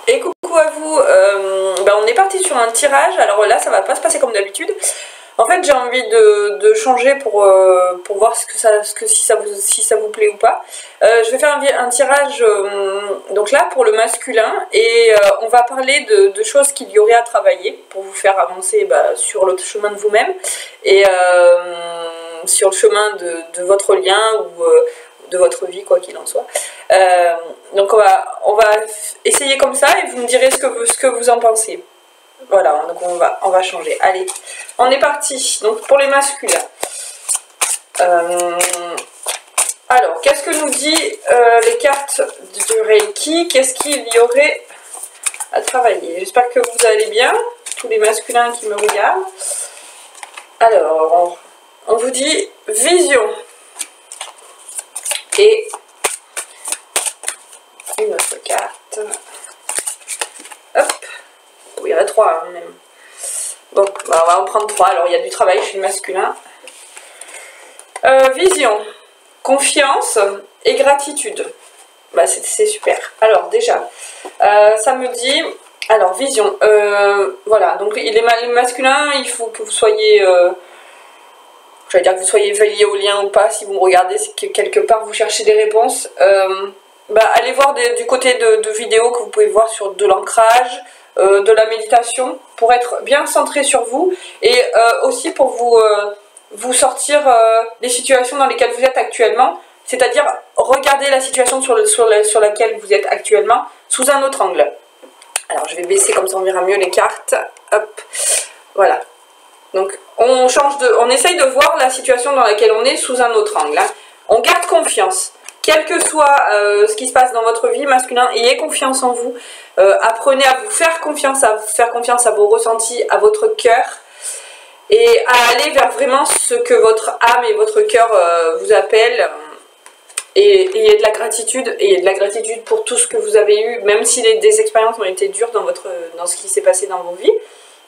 Et coucou à vous, on est parti sur un tirage. Alors là ça va pas se passer comme d'habitude. En fait j'ai envie de changer pour voir si ça vous plaît ou pas. Je vais faire un tirage donc là pour le masculin et on va parler de choses qu'il y aurait à travailler pour vous faire avancer sur le chemin de vous-même et sur le chemin de votre lien ou de votre vie, quoi qu'il en soit. Donc on va essayer comme ça et vous me direz ce que vous en pensez. Voilà, donc on va changer. Allez, on est parti. Donc pour les masculins. Alors, qu'est-ce que nous dit les cartes du Reiki? Qu'est-ce qu'il y aurait à travailler? J'espère que vous allez bien, tous les masculins qui me regardent. Alors, on vous dit vision. Et une autre carte. Hop. Oui, il y en a 3 hein, même. Bon, on va en prendre 3. Alors, il y a du travail chez le masculin. Vision, confiance et gratitude. C'est super. Alors, déjà, ça me dit... Alors, vision. Voilà, donc les masculins, il faut que vous soyez... je vais dire que vous soyez veillé au lien ou pas, si vous me regardez, c'est que quelque part vous cherchez des réponses. Allez voir du côté de vidéos que vous pouvez voir sur de l'ancrage, de la méditation, pour être bien centré sur vous et aussi pour vous sortir des situations dans lesquelles vous êtes actuellement, c'est-à-dire regarder la situation sur laquelle vous êtes actuellement sous un autre angle. Alors je vais baisser comme ça on verra mieux les cartes. Hop, voilà. Donc on essaye de voir la situation dans laquelle on est sous un autre angle. Hein. On garde confiance. Quel que soit ce qui se passe dans votre vie, masculin, ayez confiance en vous. Apprenez à vous faire confiance à vos ressentis, à votre cœur. Et à aller vers vraiment ce que votre âme et votre cœur vous appellent. Et ayez de la gratitude. Ayez de la gratitude pour tout ce que vous avez eu, même si des expériences ont été dures dans ce qui s'est passé dans vos vies.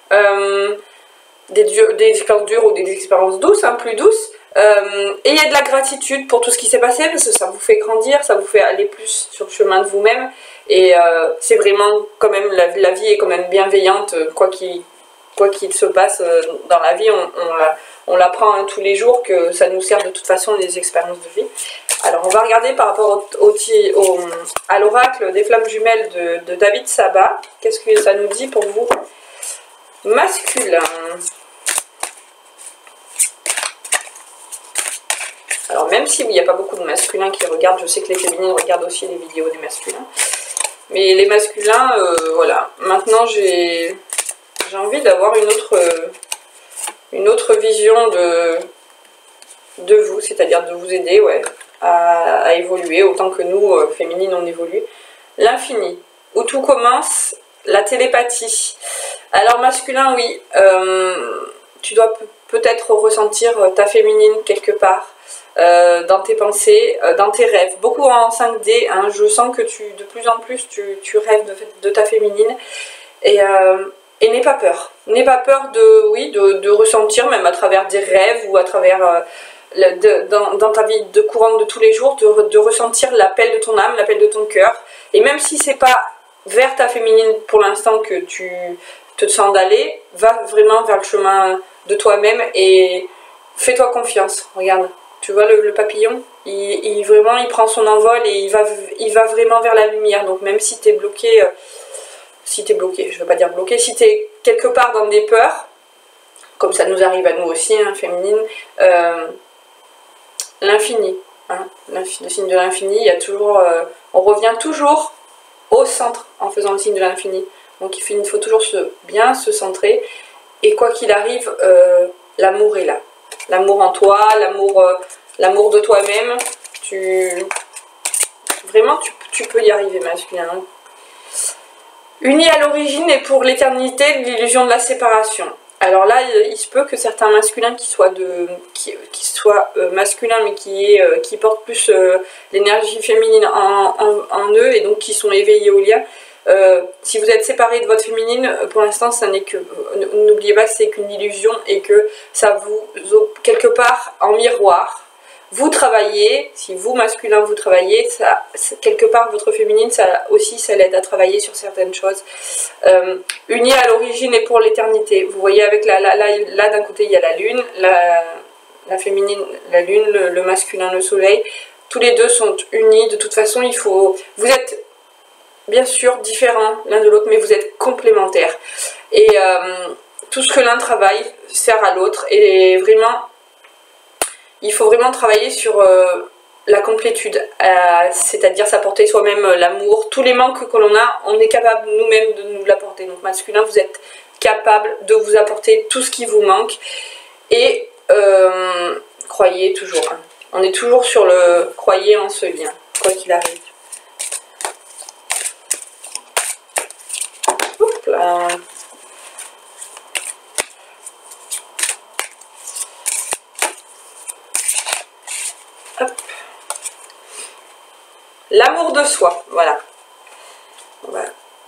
Des expériences dures ou des expériences douces, hein, plus douces. Ayez de la gratitude pour tout ce qui s'est passé parce que ça vous fait grandir, ça vous fait aller plus sur le chemin de vous-même et c'est vraiment quand même, la vie est quand même bienveillante, quoi qu'il se passe dans la vie, on l'apprend hein, tous les jours que ça nous sert de toute façon les expériences de vie. Alors on va regarder par rapport à l'oracle des flammes jumelles de David Sabat, qu'est-ce que ça nous dit pour vous masculin. Alors même s'il n'y a pas beaucoup de masculins qui regardent, je sais que les féminines regardent aussi les vidéos des masculins. Mais les masculins, voilà. Maintenant j'ai envie d'avoir une autre vision de vous, c'est-à-dire de vous aider à évoluer autant que nous, féminines, on évolue. L'infini, où tout commence, la télépathie. Alors masculin, oui, tu dois peut-être ressentir ta féminine quelque part. Dans tes pensées, dans tes rêves, beaucoup en 5D, hein, je sens que de plus en plus tu rêves de ta féminine et n'aie pas peur de ressentir même à travers des rêves ou à travers dans ta vie de courante de tous les jours, de ressentir l'appel de ton âme, l'appel de ton cœur, et même si c'est pas vers ta féminine pour l'instant que tu te sens d'aller, va vraiment vers le chemin de toi-même et fais-toi confiance. Regarde. Tu vois le papillon, il prend son envol et il va vraiment vers la lumière. Donc même si tu es bloqué, je ne veux pas dire bloqué, si tu es quelque part dans des peurs, comme ça nous arrive à nous aussi, hein, féminine, l'infini, hein, le signe de l'infini, il y a toujours, on revient toujours au centre en faisant le signe de l'infini. Donc il faut toujours bien se centrer et quoi qu'il arrive, l'amour est là. L'amour en toi, l'amour de toi-même, vraiment tu peux y arriver masculin. Hein. Uni à l'origine et pour l'éternité, l'illusion de la séparation. Alors là, il se peut que certains masculins qui soient masculins mais qui portent plus l'énergie féminine en eux et donc qui sont éveillés au lien. Si vous êtes séparé de votre féminine, pour l'instant, ça n'est que, n'oubliez pas que c'est qu'une illusion et que ça vous, quelque part, en miroir, vous travaillez, si vous masculin vous travaillez, ça, quelque part votre féminine, ça aussi ça l'aide à travailler sur certaines choses. Unis à l'origine et pour l'éternité. Vous voyez avec là d'un côté il y a la lune, la féminine, la lune, le masculin, le soleil. Tous les deux sont unis. De toute façon, vous êtes bien sûr différents l'un de l'autre, mais vous êtes complémentaires. Et tout ce que l'un travaille sert à l'autre. Et vraiment, il faut vraiment travailler sur la complétude, c'est-à-dire s'apporter soi-même l'amour. Tous les manques que l'on a, on est capable nous-mêmes de nous l'apporter. Donc masculin, vous êtes capable de vous apporter tout ce qui vous manque. Et croyez toujours. Hein. On est toujours sur le croyez en ce lien, quoi qu'il arrive. Oups là. L'amour de soi, voilà. Voilà,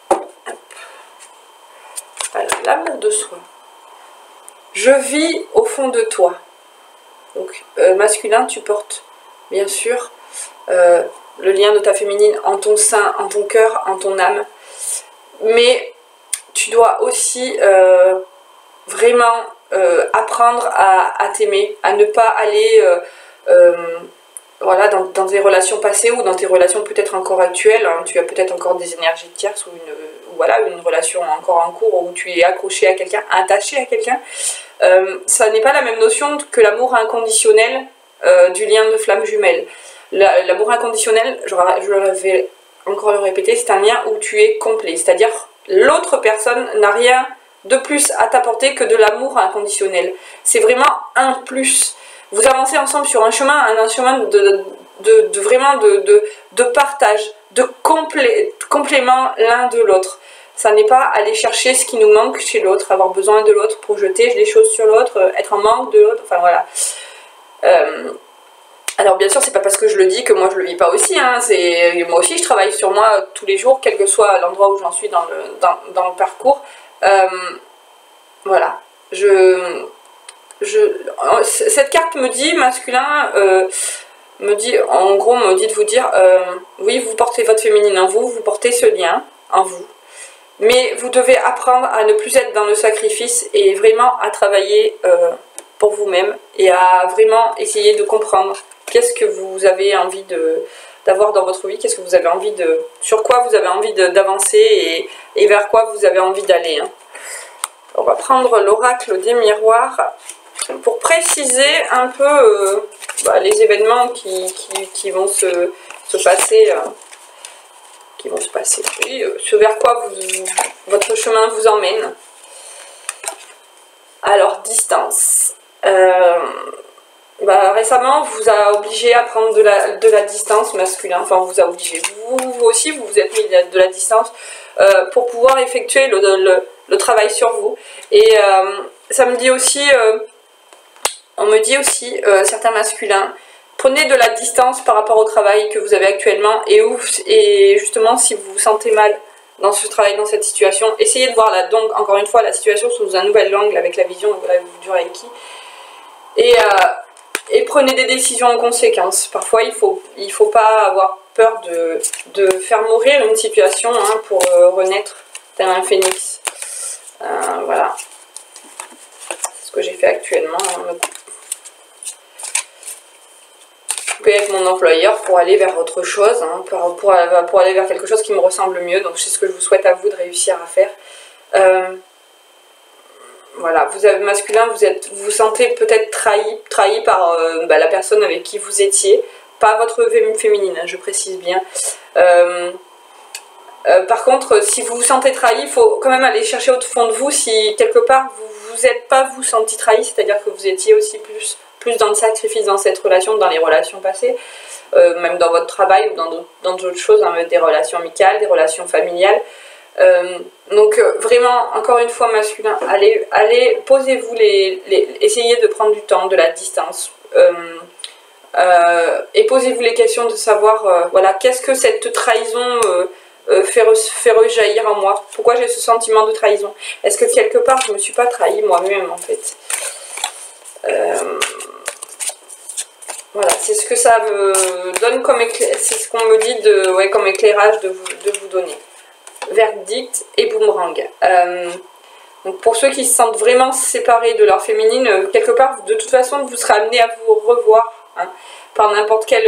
l'amour de soi. Je vis au fond de toi. Donc, masculin, tu portes, bien sûr, le lien de ta féminine en ton sein, en ton cœur, en ton âme. Mais tu dois aussi vraiment apprendre à t'aimer, à ne pas aller voilà, dans tes relations passées ou dans tes relations peut-être encore actuelles. Hein, tu as peut-être encore des énergies de tierces ou voilà, une relation encore en cours où tu es accroché à quelqu'un, attaché à quelqu'un. Ça n'est pas la même notion que l'amour inconditionnel du lien de flamme jumelle. L'amour inconditionnel, je vais encore le répéter, c'est un lien où tu es complet. C'est-à-dire l'autre personne n'a rien de plus à t'apporter que de l'amour inconditionnel. C'est vraiment un plus. Vous avancez ensemble sur un chemin vraiment de partage, de complément l'un de l'autre. Ça n'est pas aller chercher ce qui nous manque chez l'autre, avoir besoin de l'autre, projeter des choses sur l'autre, être en manque de l'autre, enfin voilà. Alors bien sûr, c'est pas parce que je le dis que moi je le vis pas aussi, hein. Moi aussi je travaille sur moi tous les jours, quel que soit l'endroit où j'en suis dans le parcours. Voilà. Cette carte me dit, masculin, en gros me dit de vous dire, oui, vous portez votre féminine en vous, vous portez ce lien en vous. Mais vous devez apprendre à ne plus être dans le sacrifice et vraiment à travailler pour vous-même et à vraiment essayer de comprendre qu'est-ce que vous avez envie d'avoir dans votre vie, qu'est-ce que vous avez envie sur quoi vous avez envie d'avancer et vers quoi vous avez envie d'aller. Hein. On va prendre l'oracle des miroirs pour préciser un peu les événements qui vont se passer. Oui, ce vers quoi votre chemin vous emmène. Alors, distance. Récemment, vous a obligé à prendre de la distance masculin. Enfin, on vous a obligé. Vous aussi, vous vous êtes mis de la distance pour pouvoir effectuer le travail sur vous. Et ça me dit aussi, on me dit aussi, certains masculins, prenez de la distance par rapport au travail que vous avez actuellement et justement, si vous vous sentez mal dans ce travail, dans cette situation, essayez de voir donc encore une fois la situation sous un nouvel angle avec la vision du Reiki et prenez des décisions en conséquence. Parfois il faut pas avoir peur de faire mourir une situation pour renaître tel un phénix. Voilà, c'est ce que j'ai fait actuellement. Avec mon employeur pour aller vers autre chose, pour aller vers quelque chose qui me ressemble mieux. Donc c'est ce que je vous souhaite à vous de réussir à faire. Voilà, vous avez masculin, vous sentez peut-être trahi par la personne avec qui vous étiez, pas votre féminine, je précise bien. Par contre, si vous vous sentez trahi, il faut quand même aller chercher au fond de vous si quelque part vous n'êtes pas vous senti trahi, c'est-à-dire que vous étiez aussi plus dans le sacrifice dans cette relation, dans les relations passées, même dans votre travail ou dans d'autres choses, des relations amicales, des relations familiales. Donc vraiment, encore une fois masculin, allez posez-vous, essayez de prendre du temps, de la distance, et posez-vous les questions de savoir, voilà, qu'est-ce que cette trahison fait rejaillir en moi, pourquoi j'ai ce sentiment de trahison, est-ce que quelque part je ne me suis pas trahie moi-même en fait. Voilà, c'est ce que ça me donne comme éclairage, c'est ce qu'on me dit comme éclairage de vous donner. Verdict et boomerang. Donc pour ceux qui se sentent vraiment séparés de leur féminine, quelque part, de toute façon, vous serez amené à vous revoir hein, par n'importe quelle...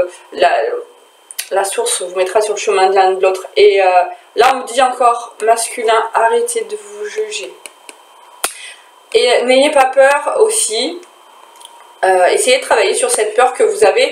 la source vous mettra sur le chemin de l'un de l'autre. Et là, on me dit encore, masculin, arrêtez de vous juger. Et n'ayez pas peur aussi. Essayez de travailler sur cette peur que vous avez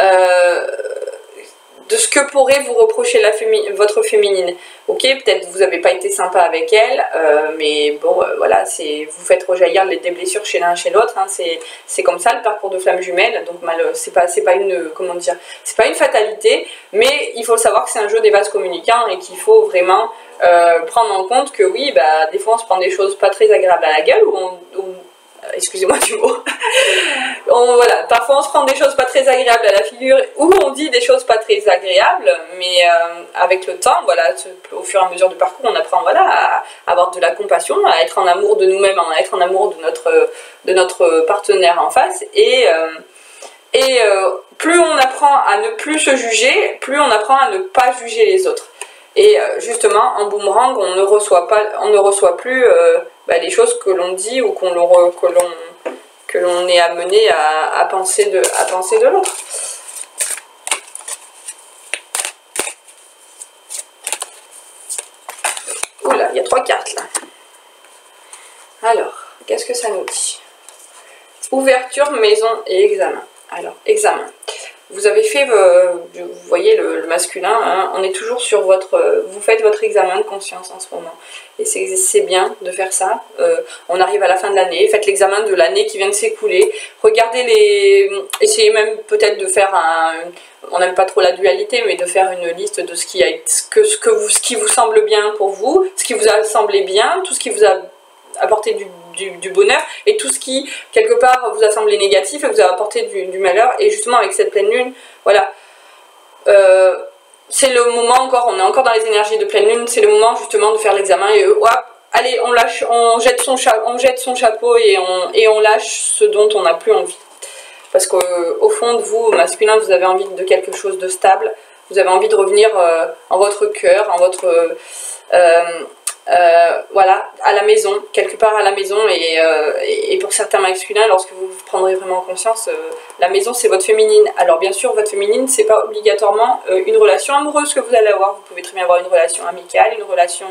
de ce que pourrait vous reprocher votre féminine. Ok, peut-être vous n'avez pas été sympa avec elle, mais bon, voilà, vous faites rejaillir des blessures chez l'un chez l'autre. Hein, c'est comme ça le parcours de flamme jumelle. Donc c'est pas une, comment dire, c'est pas une fatalité, mais il faut savoir que c'est un jeu des vases communicants et qu'il faut vraiment prendre en compte que oui, bah des fois on se prend des choses pas très agréables à la gueule excusez-moi du mot. Voilà, parfois on se prend des choses pas très agréables à la figure ou on dit des choses pas très agréables, mais avec le temps, voilà, au fur et à mesure du parcours, on apprend voilà, à avoir de la compassion, à être en amour de nous-mêmes, à être en amour de notre partenaire en face. Et plus on apprend à ne plus se juger, plus on apprend à ne pas juger les autres. Et justement, en boomerang, on ne reçoit plus les choses que l'on dit ou que l'on est amené à penser de l'autre. Oula, il y a 3 cartes là. Alors, qu'est-ce que ça nous dit? Ouverture, maison et examen. Alors, examen. Vous avez fait, vous voyez le masculin, hein, on est toujours sur vous faites votre examen de conscience en ce moment. Et c'est bien de faire ça. On arrive à la fin de l'année, faites l'examen de l'année qui vient de s'écouler. Regardez essayez même peut-être de faire on n'aime pas trop la dualité, mais de faire une liste de ce qui vous semble bien pour vous, ce qui vous a semblé bien, tout ce qui vous a apporté du bonheur et tout ce qui quelque part vous a semblé négatif et vous a apporté du malheur. Et justement avec cette pleine lune, voilà, c'est le moment encore, on est encore dans les énergies de pleine lune, c'est le moment justement de faire l'examen et hop, allez, on jette son chapeau et on lâche ce dont on n'a plus envie. Parce qu'au fond de vous, masculin, vous avez envie de quelque chose de stable, vous avez envie de revenir en votre cœur, en votre voilà, à la maison, quelque part à la maison. Et pour certains masculins, lorsque vous prendrez vraiment conscience, la maison c'est votre féminine. Alors bien sûr, votre féminine c'est pas obligatoirement une relation amoureuse que vous allez avoir, vous pouvez très bien avoir une relation amicale, une relation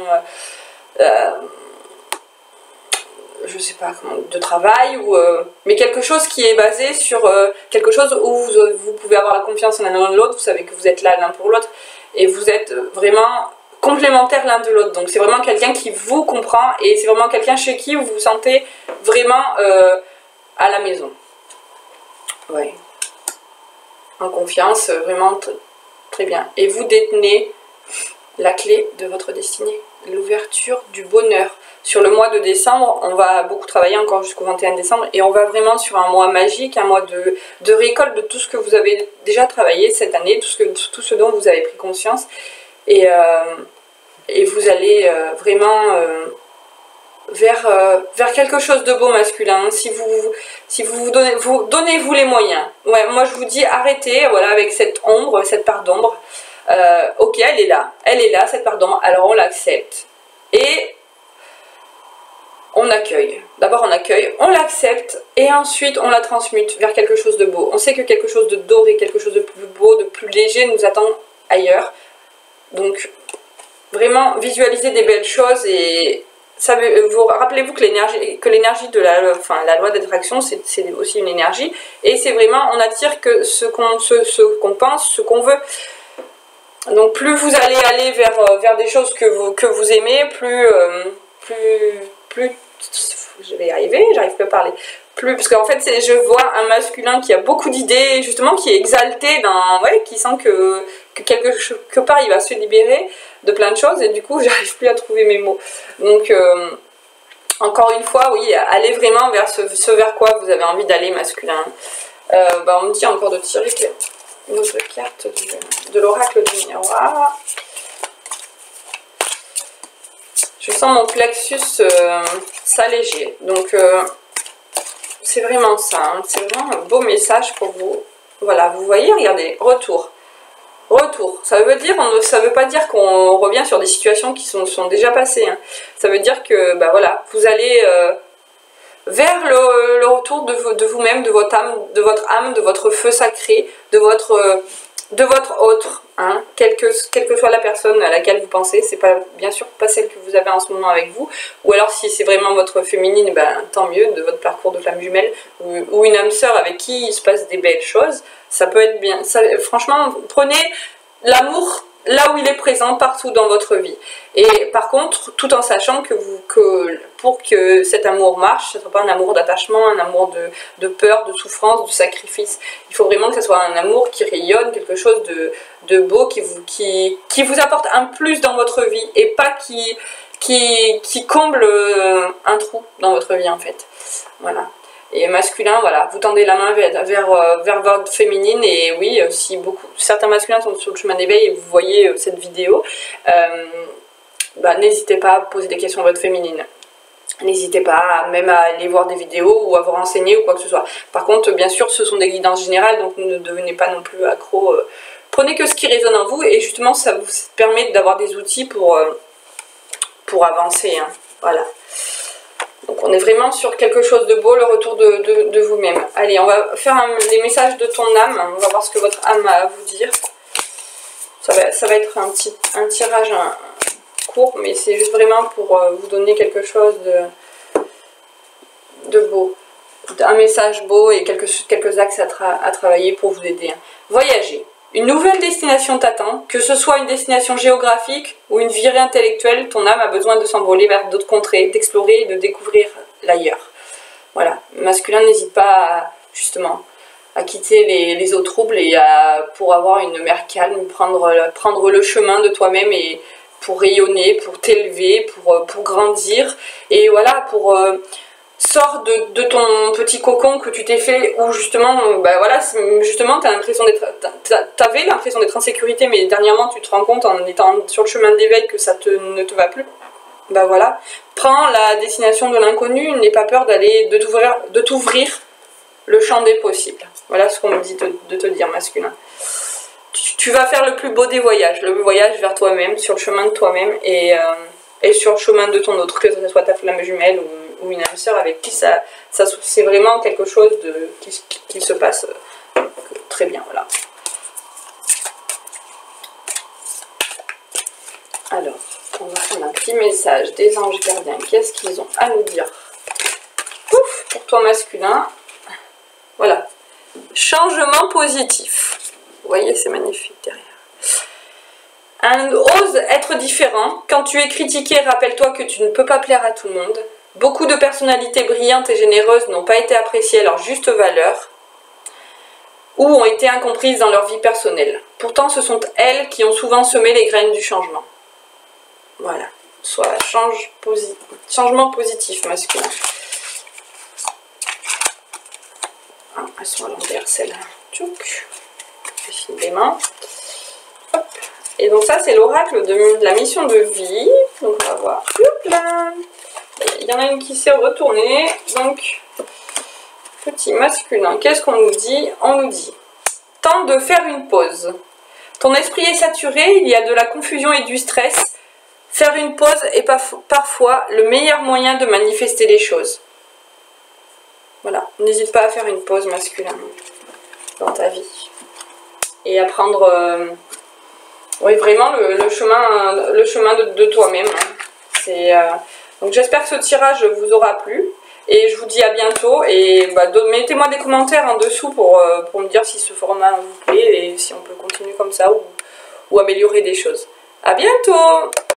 je sais pas comment, de travail, mais quelque chose qui est basé sur quelque chose où vous pouvez avoir la confiance en l'un de l'autre, vous savez que vous êtes là l'un pour l'autre et vous êtes vraiment complémentaires l'un de l'autre. Donc c'est vraiment quelqu'un qui vous comprend et c'est vraiment quelqu'un chez qui vous vous sentez vraiment à la maison. Ouais. En confiance, vraiment très bien. Et vous détenez la clé de votre destinée, l'ouverture du bonheur. Sur le mois de décembre, on va beaucoup travailler encore jusqu'au 21 décembre et on va vraiment sur un mois magique, un mois de récolte de tout ce que vous avez déjà travaillé cette année, tout ce dont vous avez pris conscience. Et vous allez vraiment vers quelque chose de beau masculin. Si vous donnez-vous les moyens. Ouais, moi je vous dis arrêtez, voilà, avec cette ombre, cette part d'ombre. Ok, elle est là cette part d'ombre, alors on l'accepte. Et on accueille. D'abord on accueille, on l'accepte et ensuite on la transmute vers quelque chose de beau. On sait que quelque chose de doré, quelque chose de plus beau, de plus léger nous attend ailleurs. Donc vraiment visualisez des belles choses et rappelez-vous que l'énergie de la loi d'attraction c'est aussi une énergie et c'est vraiment on attire que ce qu'on pense, ce qu'on veut. Donc plus vous allez aller vers des choses que vous aimez, plus je vais y arriver, j'arrive plus à parler. Parce qu'en fait je vois un masculin qui a beaucoup d'idées, justement qui est exalté, qui sent que quelque part il va se libérer de plein de choses et du coup j'arrive plus à trouver mes mots. Donc encore une fois, oui, allez vraiment vers ce vers quoi vous avez envie d'aller masculin. On me dit encore de tirer une autre carte de l'oracle du miroir. Je sens mon plexus s'alléger. Donc c'est vraiment ça, hein, c'est vraiment un beau message pour vous. Voilà, vous voyez, regardez, retour. Retour, ça veut pas dire qu'on revient sur des situations qui sont déjà passées. Hein. Ça veut dire que, bah voilà, vous allez vers le retour de vous-même, de votre âme, de votre feu sacré, de votre autre, hein, quelle que soit la personne à laquelle vous pensez, c'est pas bien sûr pas celle que vous avez en ce moment avec vous, ou alors si c'est vraiment votre féminine, ben, tant mieux, de votre parcours de flamme jumelle, ou une âme sœur avec qui il se passe des belles choses, ça peut être bien. Ça, franchement, prenez l'amour là où il est présent partout dans votre vie. Et par contre, tout en sachant que pour que cet amour marche, ce ne soit pas un amour d'attachement, un amour de peur, de souffrance, de sacrifice. Il faut vraiment que ce soit un amour qui rayonne, quelque chose de beau, qui vous apporte un plus dans votre vie et pas qui comble un trou dans votre vie en fait. Voilà. Et masculin, voilà, vous tendez la main vers votre féminine, et oui, si certains masculins sont sur le chemin d'éveil et vous voyez cette vidéo, bah, n'hésitez pas à poser des questions à votre féminine. N'hésitez pas même à aller voir des vidéos ou à vous renseigner ou quoi que ce soit. Par contre, bien sûr, ce sont des guidances générales, donc ne devenez pas non plus accro. Prenez que ce qui résonne en vous, et justement, ça vous permet d'avoir des outils pour avancer. Hein. Voilà. Donc on est vraiment sur quelque chose de beau, le retour de vous-même. Allez, on va faire les messages de ton âme. On va voir ce que votre âme a à vous dire. Ça va être un tirage court, mais c'est juste vraiment pour vous donner quelque chose de beau. Un message beau et quelques axes à travailler pour vous aider. Voyager. Une nouvelle destination t'attend, que ce soit une destination géographique ou une virée intellectuelle, ton âme a besoin de s'envoler vers d'autres contrées, d'explorer et de découvrir l'ailleurs. Voilà, masculin n'hésite pas justement à quitter les eaux troubles et pour avoir une mer calme, prendre le chemin de toi-même et pour rayonner, pour t'élever, pour grandir, et voilà, sors de ton petit cocon que tu t'es fait, où justement, bah voilà, justement, t'avais l'impression d'être en sécurité, mais dernièrement tu te rends compte en étant sur le chemin d'éveil que ça ne te va plus. Bah voilà, prends la destination de l'inconnu, n'aie pas peur de t'ouvrir le champ des possibles. Voilà ce qu'on me dit de te dire, masculin. Tu vas faire le plus beau des voyages, le voyage vers toi-même, sur le chemin de toi-même, et sur le chemin de ton autre, que ce soit ta flamme jumelle ou une âme sœur avec qui c'est vraiment quelque chose qui se passe très bien. Voilà. Alors, on va prendre un petit message des anges gardiens. Qu'est-ce qu'ils ont à nous dire? Pouf, pour toi masculin. Voilà. Changement positif. Vous voyez, c'est magnifique derrière. Ose être différent. Quand tu es critiqué, rappelle-toi que tu ne peux pas plaire à tout le monde. Beaucoup de personnalités brillantes et généreuses n'ont pas été appréciées à leur juste valeur ou ont été incomprises dans leur vie personnelle. Pourtant, ce sont elles qui ont souvent semé les graines du changement. Voilà. Soit changement positif masculin. Ah, elles sont à l'envers, celles-là. Tchouk. Je file les mains. Hop. Et donc ça, c'est l'oracle de la mission de vie. Donc on va voir. Hop là. Il y en a une qui s'est retournée. Donc, petit masculin, qu'est-ce qu'on nous dit? On nous dit, tente de faire une pause. Ton esprit est saturé, il y a de la confusion et du stress. Faire une pause est parfois le meilleur moyen de manifester les choses. Voilà, n'hésite pas à faire une pause, masculin, dans ta vie. Et à prendre oui, vraiment le chemin de toi-même. Hein. Donc j'espère que ce tirage vous aura plu. Et je vous dis à bientôt. Et bah, mettez-moi des commentaires en dessous pour me dire si ce format vous plaît et si on peut continuer comme ça ou améliorer des choses. À bientôt!